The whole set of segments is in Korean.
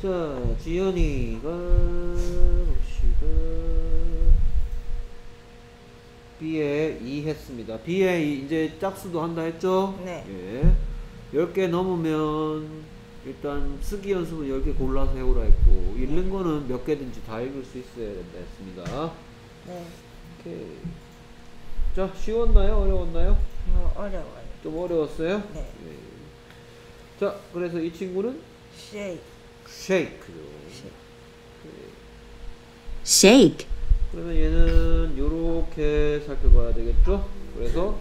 자, 지연이가 봅시다. B에 2 했습니다. B에 2 이제 짝수도 한다 했죠? 네. 예. 10개 넘으면 일단 쓰기 연습은 10개 골라서 해오라 했고, 읽는 거는 몇 개든지 다 읽을 수 있어야 된다 했습니다. 네. 오케이. 자, 쉬웠나요? 어려웠나요? 어려워요. 좀 어려웠어요? 네. 예. 자, 그래서 이 친구는 shake. shake죠. shake, 그러면 얘는 요렇게 살펴봐야 되겠죠? 그래서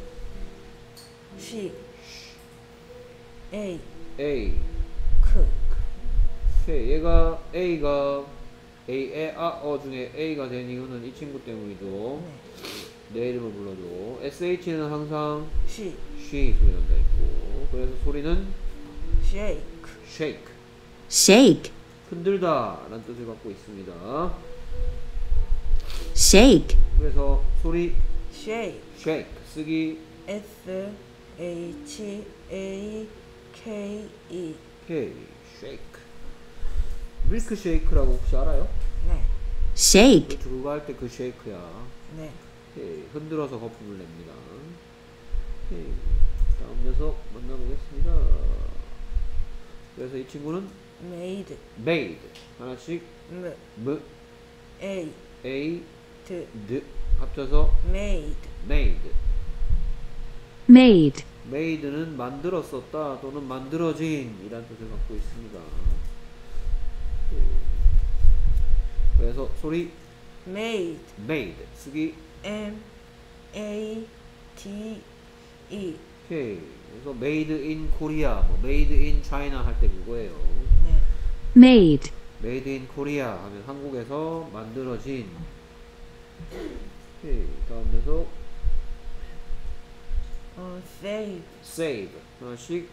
she. a. A. 크. 오케이. 얘가 A가 A, 어 중에 A가 된 이유는 이 친구 때문이죠. 네. 내 이름을 불러줘. SH는 항상 she. she 소리 난다 했고, 그래서 소리는 shake. shake. shake, 흔들다 라는 뜻을 갖고 있습니다. shake, 그래서 소리 shake. shake 쓰기 s h a k e. K shake. 밀크쉐이크라고 혹시 알아요? 네. shake, 그거 할 때 그 쉐이크야. 네. 오케이. 흔들어서 거품을 냅니다. 오케이. 다음 녀석 만나보겠습니다. 그래서 이 친구는 made. made 하나씩 m a. a d. d 합쳐서 made. made. made, made는 만들었었다 또는 만들어진 이란 뜻을 갖고 있습니다. 그래서 소리 made. made 쓰기 m a d e. 오케이. 그래서 made in Korea, 뭐 made in China 할 때 그거예요. 네. made, made in Korea 하면 한국에서 만들어진. 오케이. 다음 녀석 save. save 하나씩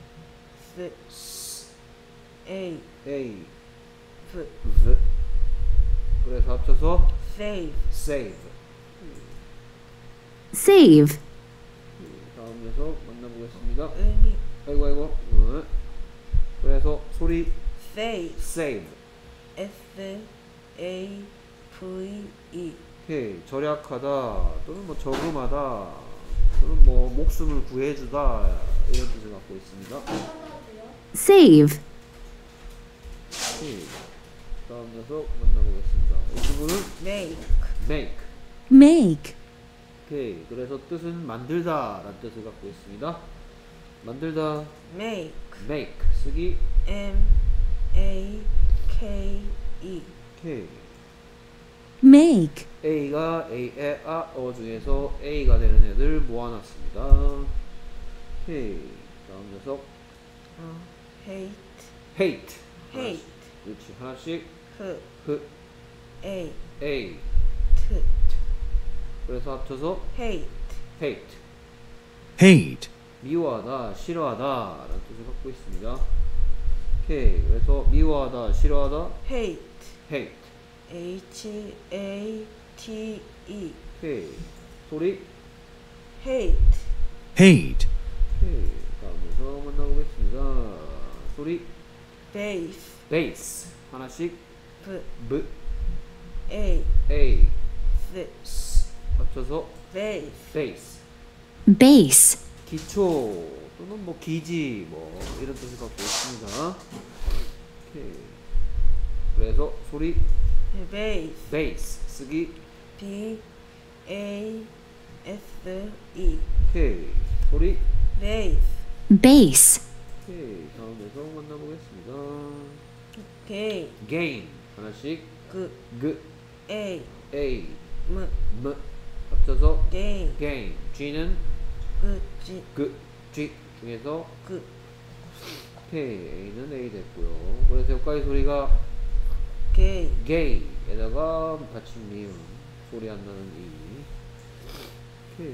a. a v. v 그래서 합쳐서 save. save. save, 다음 녀석 만나보겠습니다. 의미. 아이고. 그래서 소리 save. save. s a v e. 오케이. 절약하다 또는 뭐 저금하다 또는 뭐 목숨을 구해주다 이런 뜻을 갖고 있습니다. save, 오케이. 다음 녀석 만나보겠습니다. 이 친구는 make. make. make, 오케이. 그래서 뜻은 만들다 라는 뜻을 갖고 있습니다. 만들다 make. make 쓰기 m a k e. 오케이. make, A가 A, 에, 아, 어 중에서 A가 되는 애들 모아놨습니다. 오케이. 다음 녀석 hate. hate. hate. 그렇지. 하나씩 h a A. t. 그래서 합쳐서 hate. hate. hate, 미워하다, 싫어하다 라는 뜻을 갖고 있습니다. 오케이. 그래서 미워하다, 싫어하다 hate. hate. h a t e. 오케이. 소리 hate. hate, 오케이. 다음 녀석 만나보겠습니다. 소리 base. base. 하나씩 v B, a A, s. S 합쳐서 base. base. base, 기초 또는 뭐 기지 뭐 이런 뜻을 갖고 있습니다. 오케이. 그래서 소리 base. base 쓰기 b a s e. 오케이. 소리 base. base, 오케이. 다음 녀석 만나보겠습니다. g game 하나씩 g G, a A, m M 합쳐서 game. game. G는 g G, G 중에서 g 오케이. A는 A 됐고요. 그래서 여기까지 소리가 gay. gay에다가 받침 미음 소리 안 나는 이. 오케이.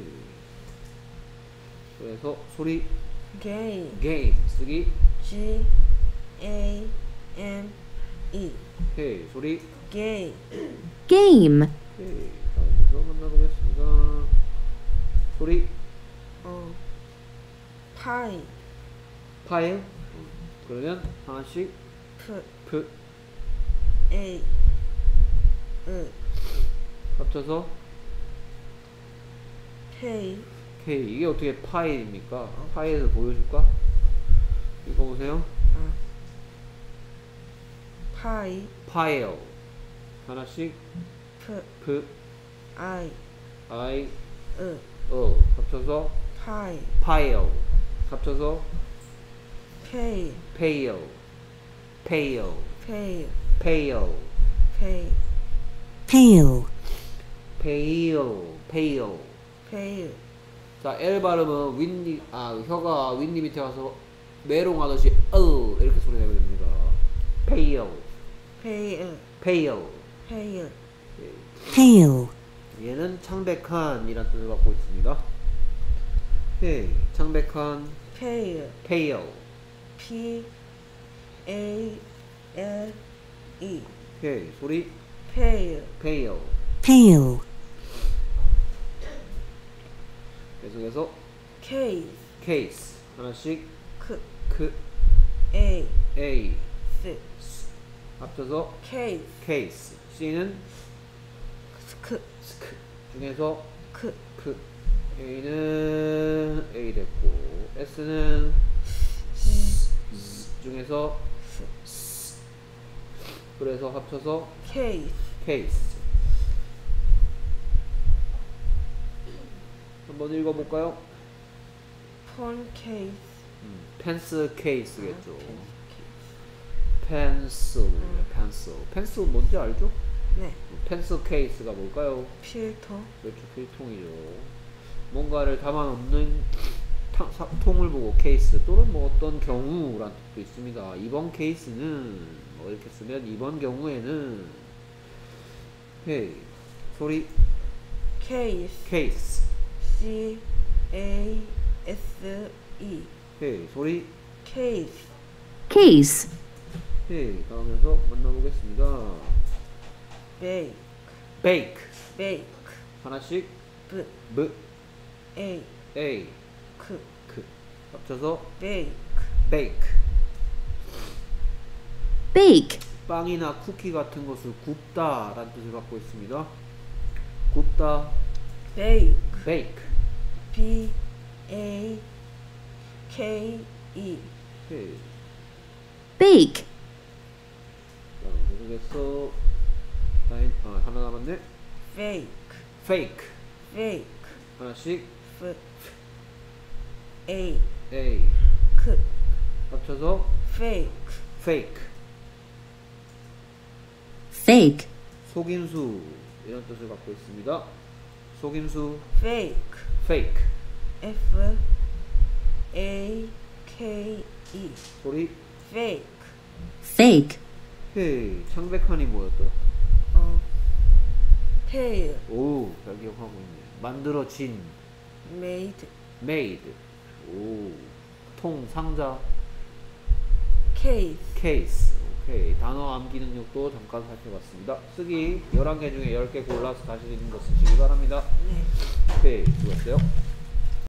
그래서 소리 game. game 쓰기 g a m e. 오케이. 소리 game. game, 오케이. 다음에서 만나보겠습니다. 소리 pie. 파일. 그러면 하나씩 P 프, A 합쳐서 K K. 이게 어떻게 파일입니까? 파일에서 보여줄까? 읽어보세요. 파이 파일. 하나씩. P P, I I, E 합쳐서 파이 파일. 합쳐서 K 페일. 페일. Pay 페일. Pay pail, 페일. 페일. Pay 자, L 발음은 윗니, 혀가 윗니 밑에 가서 메롱하듯이 이렇게 소리 내면 됩니다. 페일. Pay 페일. Pay pail, 얘는 창백한 이란 뜻을 갖고 있습니다. 창백한 Pay 페일. P A L E 소리 Pay 페일. pail, 계속해서 Case 케이스 하나씩. K 크, A A S 합쳐서 Case 케이스. C는 K 스크 중에서 K 크. A는 A 됐고 S는 중에서 그래서 합쳐서 Case 케이스. 한번 읽어볼까요? Phone Case 펜스 케이스겠죠. 펜슬, 펜슬 뭔지 알죠? 네 펜슬 케이스가 뭘까요? 필터 그렇죠, 필통이죠. 뭔가를 담아놓는 통을 보고 케이스 또는 뭐 어떤 경우란 뜻도 있습니다. 이번 케이스는 뭐 이렇게 쓰면 이번 경우에는 소리 Case 케이스. C A S E 소리 Case case, 다음에서 만나보겠습니다. Bake 베이크 Bake 하나씩. B B, A A, K 크 합쳐서 Bake 베이크. bake, 빵이나 쿠키 같은 것을 굽다 라는 뜻을 갖고 있습니다. 굽다, Bake 베이크. B A K E bake, 계속해서 하나 남았네. Fake 페이크 Fake 하나씩. F A A K 합쳐서 Fake 페이크. fake, 속임수 이런 뜻을 갖고 있습니다. 속임수 Fake 페이크. F A K E 소리 Fake fake, 창백한이 뭐였더라? Tail 오, 잘 기억하고 있네. 만들어진. Made made. 오, 통, 상자. Case 케이스. 오케이. 단어 암기 능력도 잠깐 살펴봤습니다. 쓰기 11개 중에 10개 골라서 다시 읽는 거 쓰시기 바랍니다. 네 오케이. 수고했어요.